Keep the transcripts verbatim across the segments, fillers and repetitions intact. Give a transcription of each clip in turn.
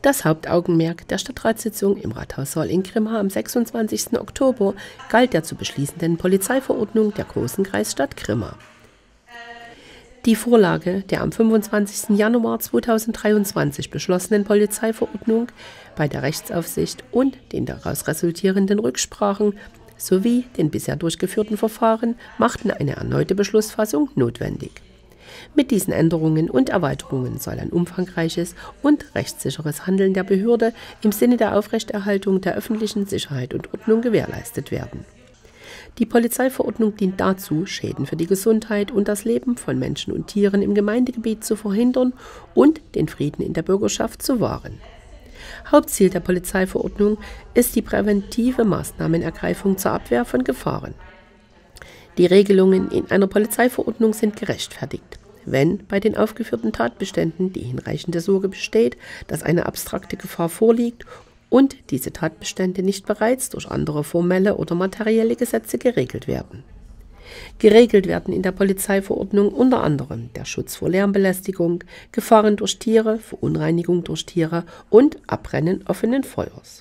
Das Hauptaugenmerk der Stadtratssitzung im Rathaussaal in Grimma am sechsundzwanzigsten Oktober galt der zu beschließenden Polizeiverordnung der Großen Kreisstadt Grimma. Die Vorlage der am fünfundzwanzigsten Januar zweitausenddreiundzwanzig beschlossenen Polizeiverordnung bei der Rechtsaufsicht und den daraus resultierenden Rücksprachen sowie den bisher durchgeführten Verfahren machten eine erneute Beschlussfassung notwendig. Mit diesen Änderungen und Erweiterungen soll ein umfangreiches und rechtssicheres Handeln der Behörde im Sinne der Aufrechterhaltung der öffentlichen Sicherheit und Ordnung gewährleistet werden. Die Polizeiverordnung dient dazu, Schäden für die Gesundheit und das Leben von Menschen und Tieren im Gemeindegebiet zu verhindern und den Frieden in der Bürgerschaft zu wahren. Hauptziel der Polizeiverordnung ist die präventive Maßnahmenergreifung zur Abwehr von Gefahren. Die Regelungen in einer Polizeiverordnung sind gerechtfertigt, wenn bei den aufgeführten Tatbeständen die hinreichende Sorge besteht, dass eine abstrakte Gefahr vorliegt und diese Tatbestände nicht bereits durch andere formelle oder materielle Gesetze geregelt werden. Geregelt werden in der Polizeiverordnung unter anderem der Schutz vor Lärmbelästigung, Gefahren durch Tiere, Verunreinigung durch Tiere und Abbrennen offenen Feuers.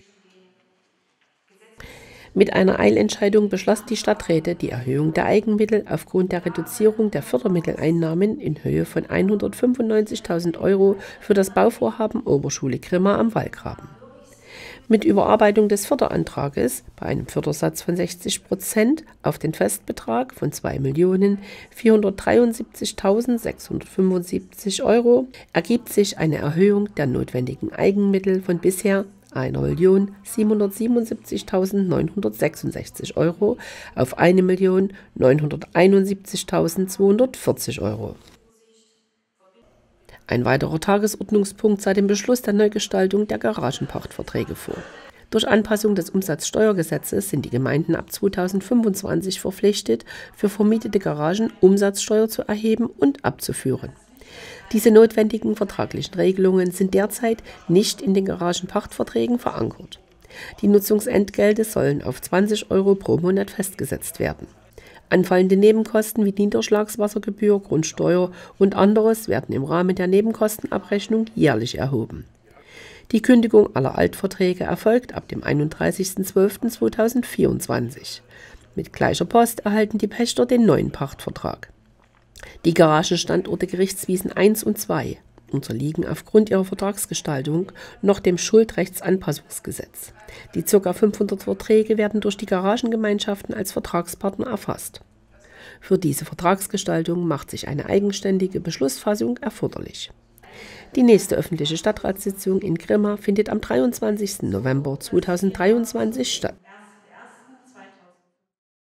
Mit einer Eilentscheidung beschlossen die Stadträte die Erhöhung der Eigenmittel aufgrund der Reduzierung der Fördermitteleinnahmen in Höhe von hundertfünfundneunzigtausend Euro für das Bauvorhaben Oberschule Grimma am Wallgraben. Mit Überarbeitung des Förderantrages bei einem Fördersatz von sechzig Prozent auf den Festbetrag von zwei Millionen vierhundertdreiundsiebzigtausendsechshundertfünfundsiebzig Euro ergibt sich eine Erhöhung der notwendigen Eigenmittel von bisher eine Million siebenhundertsiebenundsiebzigtausendneunhundertsechsundsechzig Euro auf eine Million neunhunderteinundsiebzigtausendzweihundertvierzig Euro. Ein weiterer Tagesordnungspunkt sah den Beschluss der Neugestaltung der Garagenpachtverträge vor. Durch Anpassung des Umsatzsteuergesetzes sind die Gemeinden ab zweitausendfünfundzwanzig verpflichtet, für vermietete Garagen Umsatzsteuer zu erheben und abzuführen. Diese notwendigen vertraglichen Regelungen sind derzeit nicht in den Garagenpachtverträgen verankert. Die Nutzungsentgelte sollen auf zwanzig Euro pro Monat festgesetzt werden. Anfallende Nebenkosten wie Niederschlagswassergebühr, Grundsteuer und anderes werden im Rahmen der Nebenkostenabrechnung jährlich erhoben. Die Kündigung aller Altverträge erfolgt ab dem einunddreißigsten zwölften zweitausendvierundzwanzig. Mit gleicher Post erhalten die Pächter den neuen Pachtvertrag. Die Garagenstandorte Gerichtswiesen eins und zwei unterliegen aufgrund ihrer Vertragsgestaltung noch dem Schuldrechtsanpassungsgesetz. Die ca. fünfhundert Verträge werden durch die Garagengemeinschaften als Vertragspartner erfasst. Für diese Vertragsgestaltung macht sich eine eigenständige Beschlussfassung erforderlich. Die nächste öffentliche Stadtratssitzung in Grimma findet am dreiundzwanzigsten November zweitausenddreiundzwanzig statt.